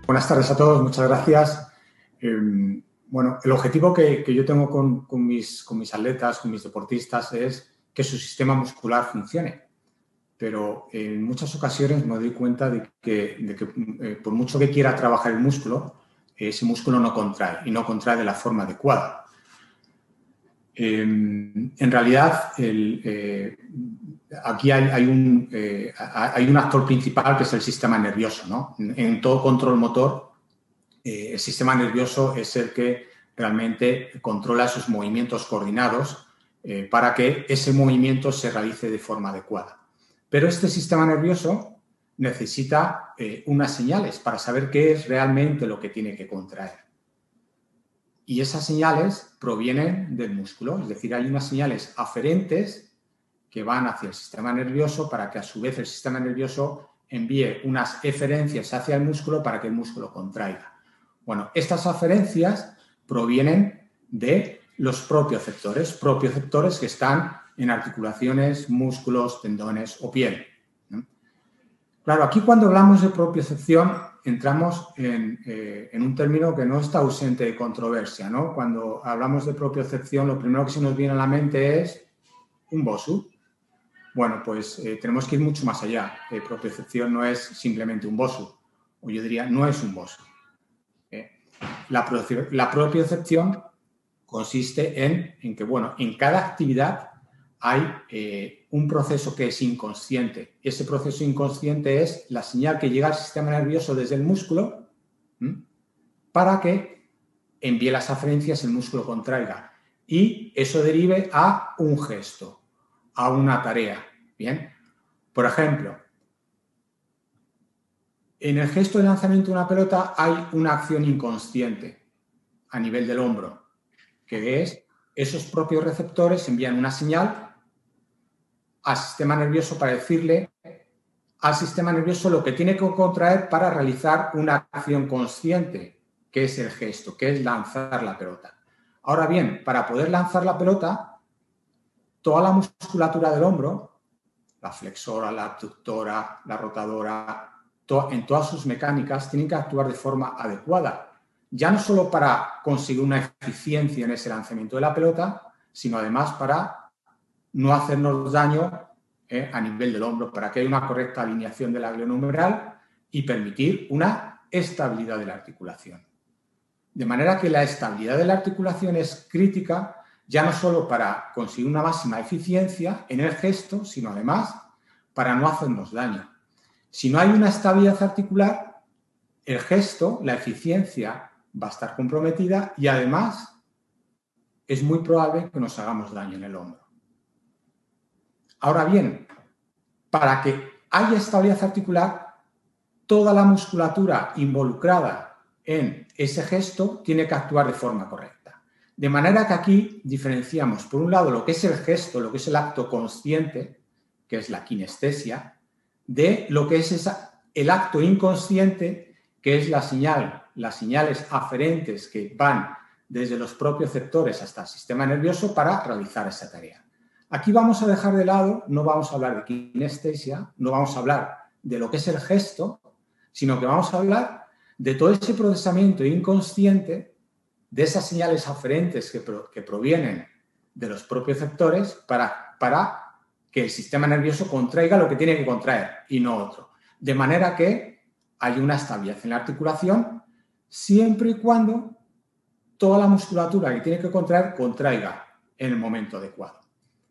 Buenas tardes a todos, muchas gracias. Bueno, el objetivo que yo tengo con mis atletas, con mis deportistas, es que su sistema muscular funcione. Pero en muchas ocasiones me doy cuenta de que por mucho que quiera trabajar el músculo, ese músculo no contrae y no contrae de la forma adecuada. En realidad, aquí hay un actor principal que es el sistema nervioso, ¿no? En todo control motor, el sistema nervioso es el que realmente controla esos movimientos coordinados para que ese movimiento se realice de forma adecuada. Pero este sistema nervioso necesita unas señales para saber qué es realmente lo que tiene que contraer. Y esas señales provienen del músculo, es decir, hay unas señales aferentes que van hacia el sistema nervioso para que a su vez el sistema nervioso envíe unas eferencias hacia el músculo para que el músculo contraiga. Bueno, estas aferencias provienen de los propioceptores que están en articulaciones, músculos, tendones o piel. Claro, aquí cuando hablamos de propiocepción entramos en un término que no está ausente de controversia, ¿no? Cuando hablamos de propiocepción, lo primero que se nos viene a la mente es un BOSU. Bueno, pues tenemos que ir mucho más allá. Propiocepción no es simplemente un BOSU, o yo diría, no es un BOSU. La propiocepción consiste en que, bueno, en cada actividad hay un proceso que es inconsciente. Ese proceso inconsciente es la señal que llega al sistema nervioso desde el músculo para que envíe las aferencias, el músculo contraiga. Y eso derive a un gesto, a una tarea. Bien, por ejemplo, en el gesto de lanzamiento de una pelota hay una acción inconsciente a nivel del hombro, que es esos propios receptores envían una señal al sistema nervioso para decirle al sistema nervioso lo que tiene que contraer para realizar una acción consciente, que es el gesto, que es lanzar la pelota. Ahora bien, para poder lanzar la pelota, toda la musculatura del hombro, la flexora, la abductora, la rotadora, en todas sus mecánicas tienen que actuar de forma adecuada. Ya no solo para conseguir una eficiencia en ese lanzamiento de la pelota, sino además para no hacernos daño a nivel del hombro, para que haya una correcta alineación del glenohumeral y permitir una estabilidad de la articulación. De manera que la estabilidad de la articulación es crítica ya no solo para conseguir una máxima eficiencia en el gesto, sino además para no hacernos daño. Si no hay una estabilidad articular, el gesto, la eficiencia va a estar comprometida y además es muy probable que nos hagamos daño en el hombro. Ahora bien, para que haya estabilidad articular, toda la musculatura involucrada en ese gesto tiene que actuar de forma correcta. De manera que aquí diferenciamos, por un lado, lo que es el gesto, lo que es el acto consciente, que es la kinestesia, de lo que es el acto inconsciente, que es las señales aferentes que van desde los propioceptores hasta el sistema nervioso para realizar esa tarea. Aquí vamos a dejar de lado, no vamos a hablar de kinestesia, no vamos a hablar de lo que es el gesto, sino que vamos a hablar de todo ese procesamiento inconsciente de esas señales aferentes que provienen de los propioceptores para que el sistema nervioso contraiga lo que tiene que contraer y no otro. De manera que hay una estabilidad en la articulación siempre y cuando toda la musculatura que tiene que contraer contraiga en el momento adecuado.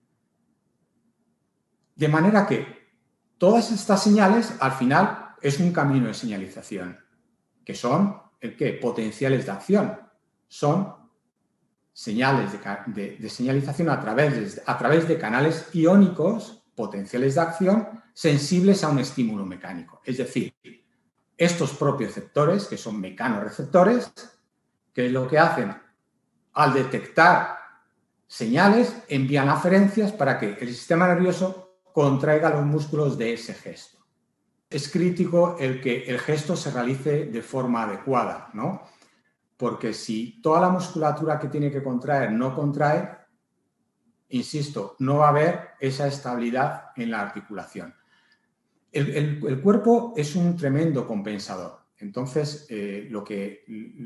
De manera que todas estas señales al final es un camino de señalización, que son potenciales de acción. Son señales de señalización a través de canales iónicos, potenciales de acción, sensibles a un estímulo mecánico. Es decir, estos propioceptores, que son mecanorreceptores, que es lo que hacen al detectar señales, envían aferencias para que el sistema nervioso contraiga los músculos de ese gesto. Es crítico el que el gesto se realice de forma adecuada, ¿no? Porque si toda la musculatura que tiene que contraer no contrae, insisto, no va a haber esa estabilidad en la articulación. El cuerpo es un tremendo compensador. Entonces, lo que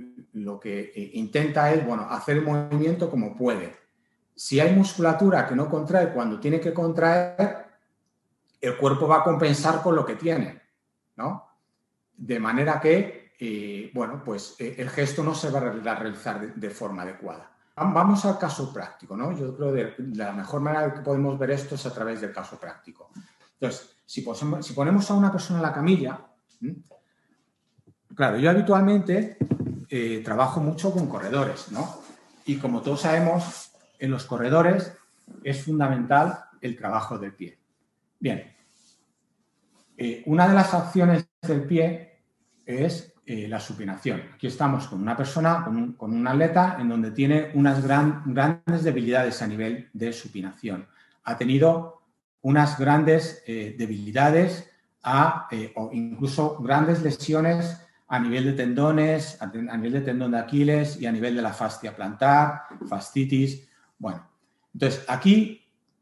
intenta es, bueno, hacer el movimiento como puede. Si hay musculatura que no contrae cuando tiene que contraer, el cuerpo va a compensar con lo que tiene, ¿no? De manera que, bueno, pues el gesto no se va a realizar de forma adecuada. Vamos al caso práctico, ¿no? Yo creo que la mejor manera que podemos ver esto es a través del caso práctico. Entonces, si ponemos a una persona en la camilla, claro, yo habitualmente trabajo mucho con corredores, ¿no? Y como todos sabemos, en los corredores es fundamental el trabajo del pie. Bien, una de las acciones del pie es la supinación. Aquí estamos con una persona, con un atleta, en donde tiene unas grandes debilidades a nivel de supinación. Ha tenido unas grandes debilidades o incluso grandes lesiones a nivel de tendones, a nivel de tendón de Aquiles y a nivel de la fascia plantar, fascitis. Bueno, entonces aquí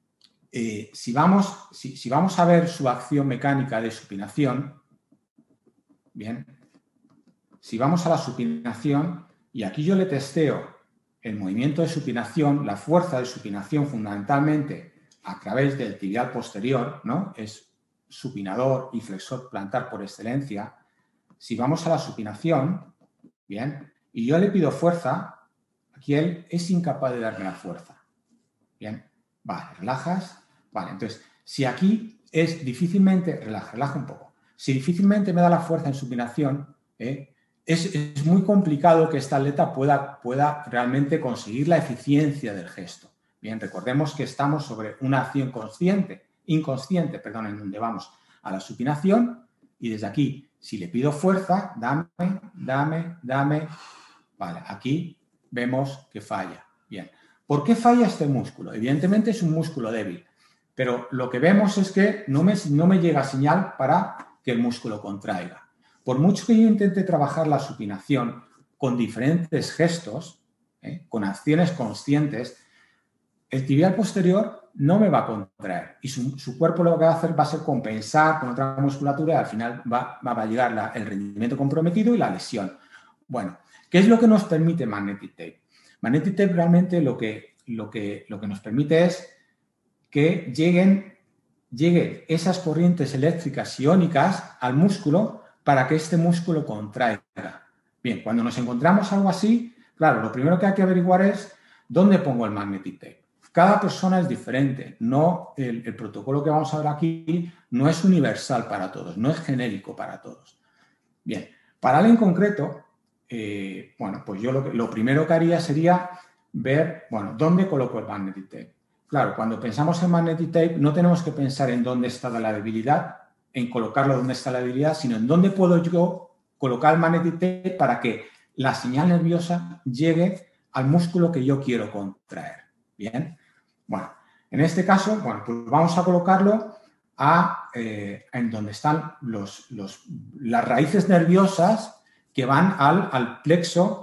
si vamos a ver su acción mecánica de supinación, bien, si vamos a la supinación, y aquí yo le testeo el movimiento de supinación, la fuerza de supinación fundamentalmente a través del tibial posterior, ¿no? Es supinador y flexor plantar por excelencia. Si vamos a la supinación, bien, y yo le pido fuerza, aquí él es incapaz de darme la fuerza. Bien, vale, relajas. Vale, entonces, si aquí es difícilmente, relaja un poco. Si difícilmente me da la fuerza en supinación, es muy complicado que esta atleta pueda realmente conseguir la eficiencia del gesto. Bien, recordemos que estamos sobre una acción inconsciente, en donde vamos a la supinación y desde aquí, si le pido fuerza, dame. Vale, aquí vemos que falla. Bien. ¿Por qué falla este músculo? Evidentemente es un músculo débil, pero lo que vemos es que no me llega señal para que el músculo contraiga. Por mucho que yo intente trabajar la supinación con diferentes gestos, con acciones conscientes, el tibial posterior no me va a contraer y su cuerpo lo que va a hacer va a ser compensar con otra musculatura y al final va a llegar el rendimiento comprometido y la lesión. Bueno, ¿qué es lo que nos permite Magnetic Tape? Magnetic Tape realmente lo que nos permite es que lleguen esas corrientes eléctricas iónicas al músculo para que este músculo contraiga. Bien, cuando nos encontramos algo así, claro, lo primero que hay que averiguar es dónde pongo el Magnetic Tape. Cada persona es diferente. No, el protocolo que vamos a ver aquí no es universal para todos, no es genérico para todos. Bien, para él en concreto, bueno, pues yo lo primero que haría sería ver, bueno, ¿dónde coloco el Magnetic Tape? Claro, cuando pensamos en Magnetic Tape no tenemos que pensar en dónde está la debilidad, en colocarlo donde está la debilidad, sino en dónde puedo yo colocar el Magnetic Tape para que la señal nerviosa llegue al músculo que yo quiero contraer. Bien, bueno, en este caso, bueno, pues vamos a colocarlo en donde están las raíces nerviosas que van al plexo,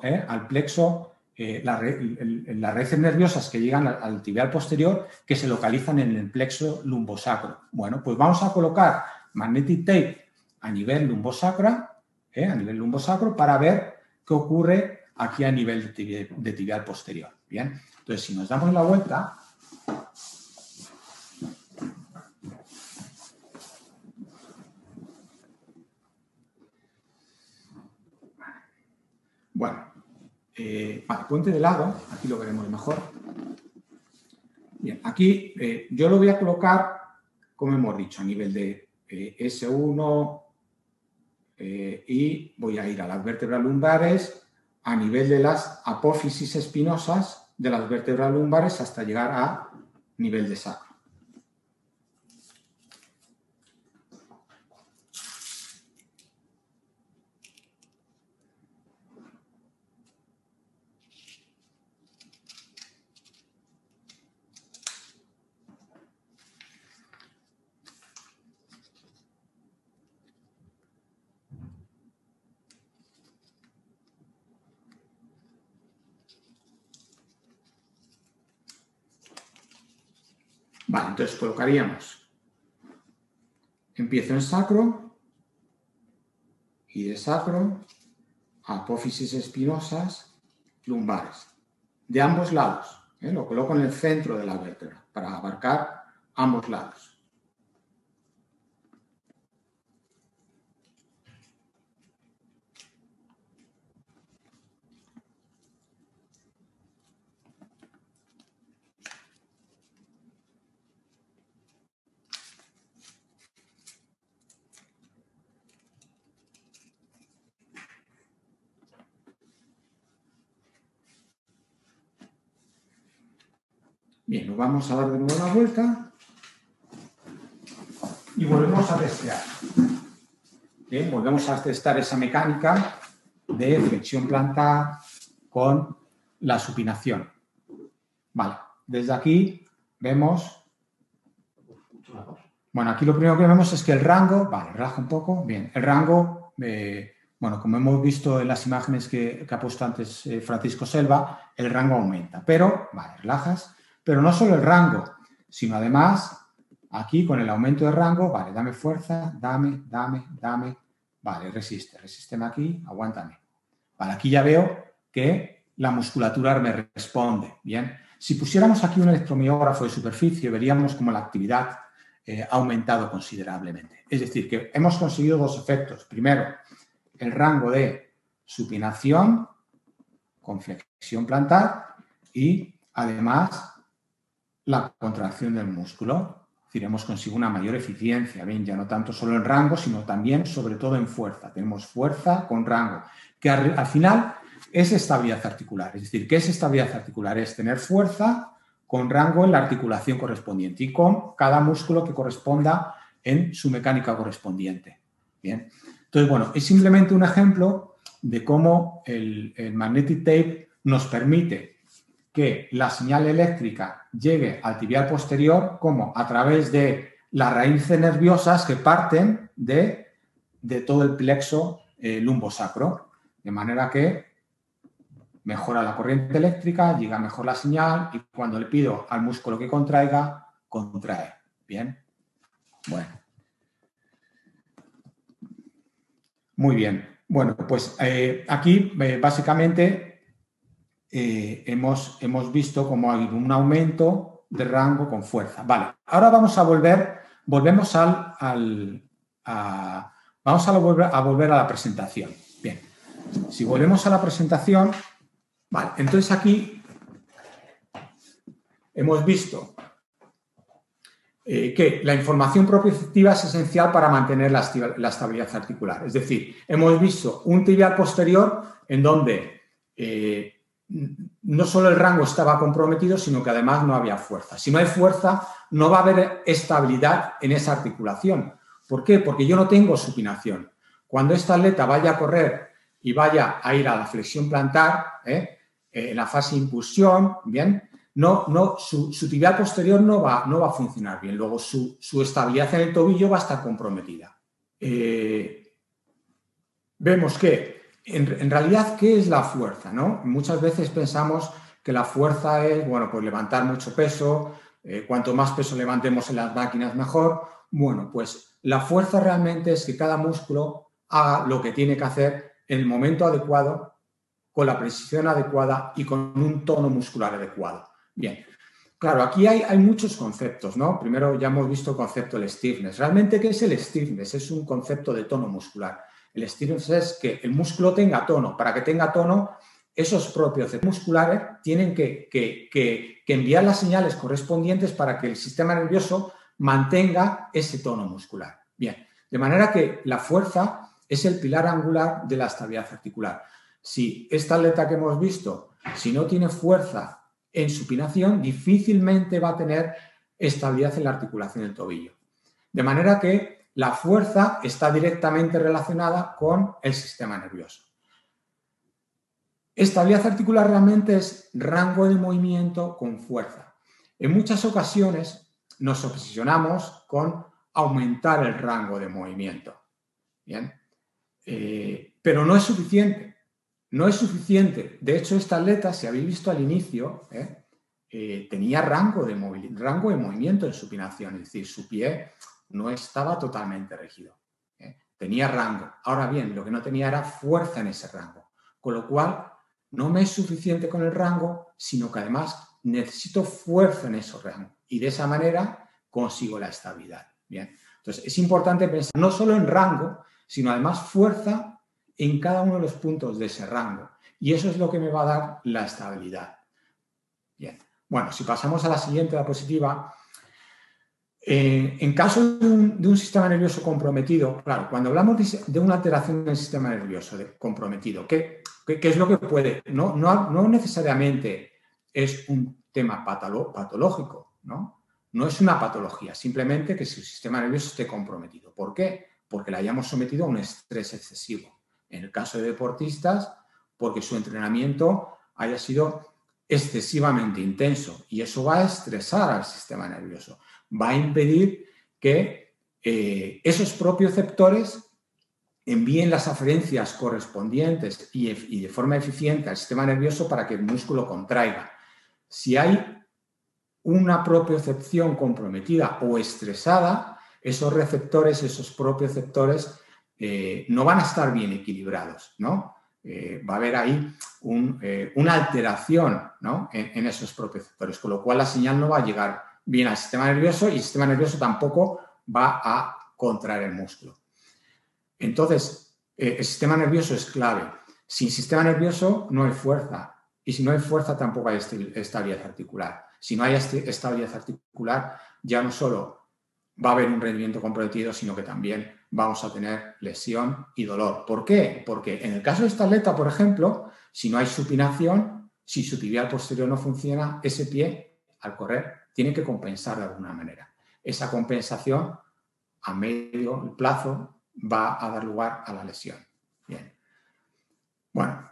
las raíces nerviosas que llegan al tibial posterior que se localizan en el plexo lumbosacro. Bueno, pues vamos a colocar Magnetic Tape a nivel lumbosacro para ver qué ocurre aquí a nivel de tibial posterior. Bien, entonces si nos damos la vuelta, bueno, puente de lado, aquí lo veremos mejor. Bien, aquí yo lo voy a colocar, como hemos dicho, a nivel de S1 y voy a ir a las vértebras lumbares a nivel de las apófisis espinosas de las vértebras lumbares hasta llegar a nivel de sacro. Vale, entonces colocaríamos, empiezo en sacro iliosacro, apófisis espinosas, lumbares. De ambos lados. Lo coloco en el centro de la vértebra para abarcar ambos lados. Bien, nos vamos a dar de nuevo una vuelta y volvemos a testear. Bien, volvemos a testar esa mecánica de flexión plantar con la supinación. Vale, desde aquí vemos... Bueno, aquí lo primero que vemos es que el rango... Vale, relaja un poco. Bien, el rango... bueno, como hemos visto en las imágenes que ha puesto antes Francisco Selva, el rango aumenta. Pero, vale, relajas. Pero no solo el rango, sino además, aquí con el aumento de rango, vale, dame fuerza, dame. Vale, resísteme aquí, aguántame. Vale, aquí ya veo que la musculatura me responde. Bien, si pusiéramos aquí un electromiógrafo de superficie, veríamos como la actividad ha aumentado considerablemente. Es decir, que hemos conseguido dos efectos. Primero, el rango de supinación con flexión plantar y, además, la contracción del músculo. Es decir, hemos conseguido una mayor eficiencia. Bien, ya no tanto solo en rango, sino también, sobre todo, en fuerza. Tenemos fuerza con rango, que al final es estabilidad articular. Es decir, ¿qué es estabilidad articular? Es tener fuerza con rango en la articulación correspondiente y con cada músculo que corresponda en su mecánica correspondiente. Bien. Entonces, bueno, es simplemente un ejemplo de cómo el magnetic tape nos permite que la señal eléctrica llegue al tibial posterior como a través de las raíces nerviosas que parten de todo el plexo lumbosacro, de manera que mejora la corriente eléctrica, llega mejor la señal y cuando le pido al músculo que contraiga, contrae. Bien. Bueno. Muy bien. Bueno, pues aquí básicamente hemos visto cómo hay un aumento de rango con fuerza. Vale, ahora vamos a volvemos vamos a volver a la presentación. Bien, si volvemos a la presentación, vale, entonces aquí hemos visto que la información proprioceptiva es esencial para mantener la estabilidad articular. Es decir, hemos visto un tibial posterior en donde no solo el rango estaba comprometido, sino que además no había fuerza. Si no hay fuerza, no va a haber estabilidad en esa articulación. ¿Por qué? Porque yo no tengo supinación. Cuando esta atleta vaya a correr y vaya a ir a la flexión plantar, en la fase de impulsión, bien, su tibial posterior no va a funcionar bien. Luego su estabilidad en el tobillo va a estar comprometida. Vemos que en realidad, ¿qué es la fuerza? ¿No? Muchas veces pensamos que la fuerza es, bueno, pues levantar mucho peso, cuanto más peso levantemos en las máquinas mejor. Bueno, pues la fuerza realmente es que cada músculo haga lo que tiene que hacer en el momento adecuado, con la precisión adecuada y con un tono muscular adecuado. Bien, claro, aquí hay muchos conceptos, ¿no? Primero ya hemos visto el concepto del stiffness. ¿Realmente qué es el stiffness? Es un concepto de tono muscular. El stiffness es que el músculo tenga tono. Para que tenga tono, esos propios musculares tienen que enviar las señales correspondientes para que el sistema nervioso mantenga ese tono muscular. Bien, de manera que la fuerza es el pilar angular de la estabilidad articular. Si esta atleta que hemos visto, si no tiene fuerza en supinación, difícilmente va a tener estabilidad en la articulación del tobillo. De manera que la fuerza está directamente relacionada con el sistema nervioso. Estabilidad articular realmente es rango de movimiento con fuerza. En muchas ocasiones nos obsesionamos con aumentar el rango de movimiento. ¿Bien? Pero no es suficiente. No es suficiente. De hecho, esta atleta, si habéis visto al inicio, tenía rango de movimiento en supinación, es decir, su pie no estaba totalmente rígido. tenía rango. Ahora bien, lo que no tenía era fuerza en ese rango. Con lo cual, no me es suficiente con el rango, sino que además necesito fuerza en ese rango. Y de esa manera consigo la estabilidad. Bien. Entonces, es importante pensar no solo en rango, sino además fuerza en cada uno de los puntos de ese rango. Y eso es lo que me va a dar la estabilidad. Bien. Bueno, si pasamos a la siguiente diapositiva, en caso de un sistema nervioso comprometido, claro, cuando hablamos de una alteración del sistema nervioso comprometido, ¿qué es lo que puede? No necesariamente es un tema patológico, ¿no? No es una patología, simplemente que si el sistema nervioso esté comprometido. ¿Por qué? Porque le hayamos sometido a un estrés excesivo. En el caso de deportistas, porque su entrenamiento haya sido excesivamente intenso y eso va a estresar al sistema nervioso. Va a impedir que esos propioceptores envíen las aferencias correspondientes y de forma eficiente al sistema nervioso para que el músculo contraiga. Si hay una propiocepción comprometida o estresada, esos receptores, esos propioceptores no van a estar bien equilibrados, ¿no? Va a haber ahí una alteración, ¿no? en esos propioceptores, con lo cual la señal no va a llegar bien al sistema nervioso y el sistema nervioso tampoco va a contraer el músculo. Entonces, el sistema nervioso es clave. Sin sistema nervioso no hay fuerza y si no hay fuerza tampoco hay estabilidad articular. Si no hay estabilidad articular, ya no solo va a haber un rendimiento comprometido, sino que también vamos a tener lesión y dolor. ¿Por qué? Porque en el caso de este atleta, por ejemplo, si no hay supinación, si su tibial posterior no funciona, ese pie, al correr, tiene que compensar de alguna manera. Esa compensación a medio plazo va a dar lugar a la lesión. Bien. Bueno,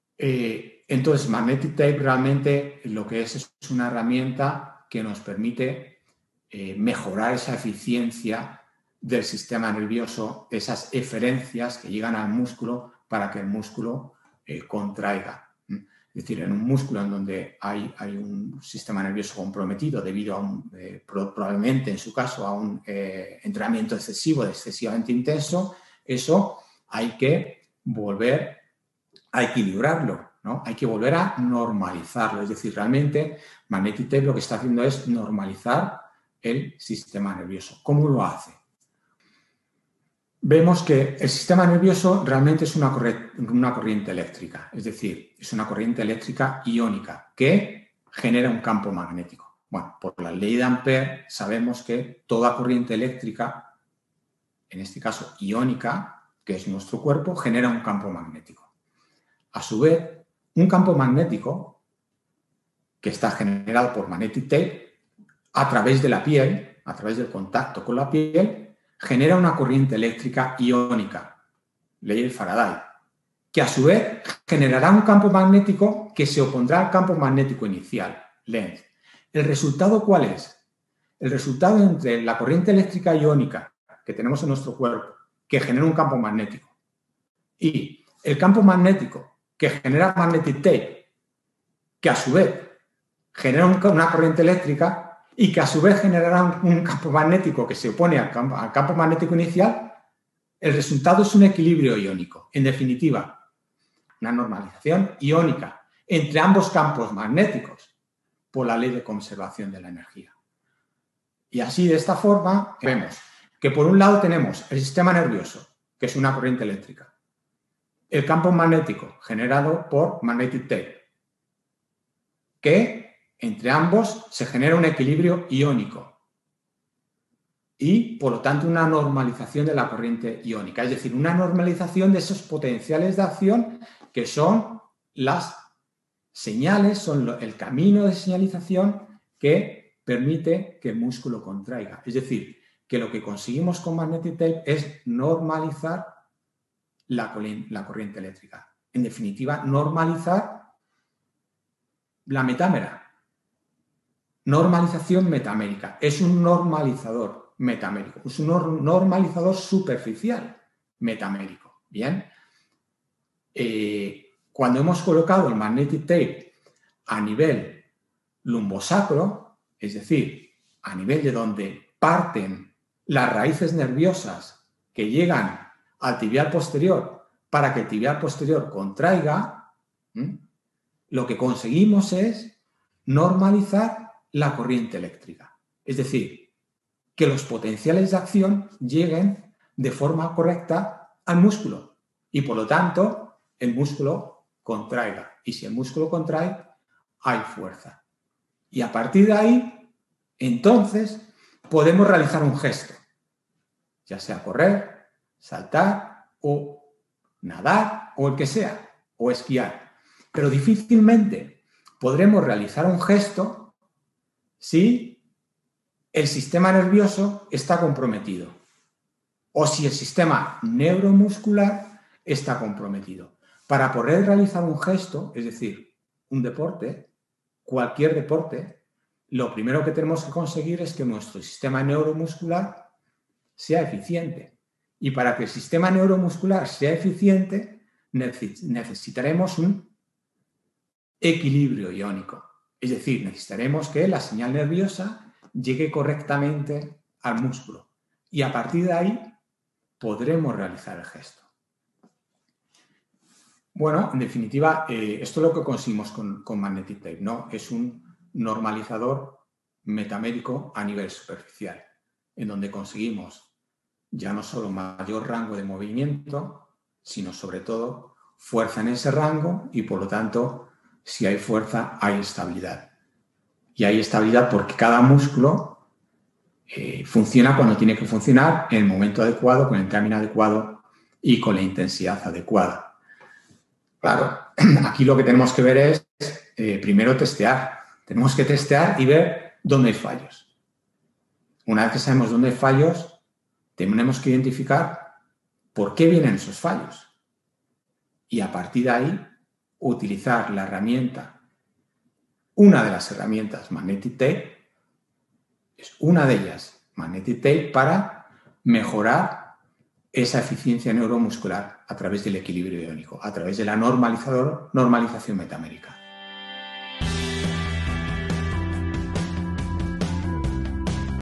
entonces Magnetic Tape realmente lo que es una herramienta que nos permite mejorar esa eficiencia del sistema nervioso, esas eferencias que llegan al músculo para que el músculo contraiga. Es decir, en un músculo en donde hay un sistema nervioso comprometido debido a probablemente en su caso a un entrenamiento excesivamente intenso, eso hay que volver a equilibrarlo, ¿no? Hay que volver a normalizarlo. Es decir, realmente Magnetic Tape lo que está haciendo es normalizar el sistema nervioso. ¿Cómo lo hace? Vemos que el sistema nervioso realmente es una corriente eléctrica, es decir, es una corriente eléctrica iónica que genera un campo magnético. Bueno, por la ley de Ampère sabemos que toda corriente eléctrica, en este caso iónica, que es nuestro cuerpo, genera un campo magnético. A su vez, un campo magnético que está generado por Magnetic Tape a través de la piel, a través del contacto con la piel, genera una corriente eléctrica iónica, ley de Faraday, que a su vez generará un campo magnético que se opondrá al campo magnético inicial, Lenz. ¿El resultado cuál es? El resultado entre la corriente eléctrica iónica que tenemos en nuestro cuerpo, que genera un campo magnético, y el campo magnético que genera Magnetic Tape, que a su vez genera una corriente eléctrica y que a su vez generará un campo magnético que se opone al campo magnético inicial, el resultado es un equilibrio iónico. En definitiva, una normalización iónica entre ambos campos magnéticos por la ley de conservación de la energía. Y así, de esta forma, vemos que por un lado tenemos el sistema nervioso, que es una corriente eléctrica, el campo magnético generado por Magnetic Tape, que entre ambos se genera un equilibrio iónico y, por lo tanto, una normalización de la corriente iónica, es decir, una normalización de esos potenciales de acción que son las señales, son el camino de señalización que permite que el músculo contraiga. Es decir, que lo que conseguimos con Magnetic Tape es normalizar la corriente eléctrica. En definitiva, normalizar la metámera. Normalización metamérica. Es un normalizador metamérico. Es un normalizador superficial metamérico. Bien. Cuando hemos colocado el Magnetic Tape a nivel lumbosacro, es decir, a nivel de donde parten las raíces nerviosas que llegan al tibial posterior para que el tibial posterior contraiga, lo que conseguimos es normalizar la corriente eléctrica. Es decir, que los potenciales de acción lleguen de forma correcta al músculo y, por lo tanto, el músculo contraiga. Y si el músculo contrae, hay fuerza. Y a partir de ahí, entonces, podemos realizar un gesto, ya sea correr, saltar o nadar o el que sea, o esquiar. Pero difícilmente podremos realizar un gesto si el sistema nervioso está comprometido o si el sistema neuromuscular está comprometido. Para poder realizar un gesto, es decir, un deporte, cualquier deporte, lo primero que tenemos que conseguir es que nuestro sistema neuromuscular sea eficiente. Y para que el sistema neuromuscular sea eficiente, necesitaremos un equilibrio iónico. Es decir, necesitaremos que la señal nerviosa llegue correctamente al músculo. Y a partir de ahí podremos realizar el gesto. Bueno, en definitiva, esto es lo que conseguimos con Magnetic Tape, ¿no? Es un normalizador metamétrico a nivel superficial, en donde conseguimos ya no solo mayor rango de movimiento, sino sobre todo fuerza en ese rango y, por lo tanto, si hay fuerza, hay estabilidad. Y hay estabilidad porque cada músculo funciona cuando tiene que funcionar, en el momento adecuado, con el timing adecuado y con la intensidad adecuada. Claro, aquí lo que tenemos que ver es, primero, testear. Tenemos que testear y ver dónde hay fallos. Una vez que sabemos dónde hay fallos, tenemos que identificar por qué vienen esos fallos. Y a partir de ahí, utilizar la herramienta, una de las herramientas Magnetic Tape, es una de ellas, Magnetic Tape, para mejorar esa eficiencia neuromuscular a través del equilibrio iónico, a través de la normalización metamérica.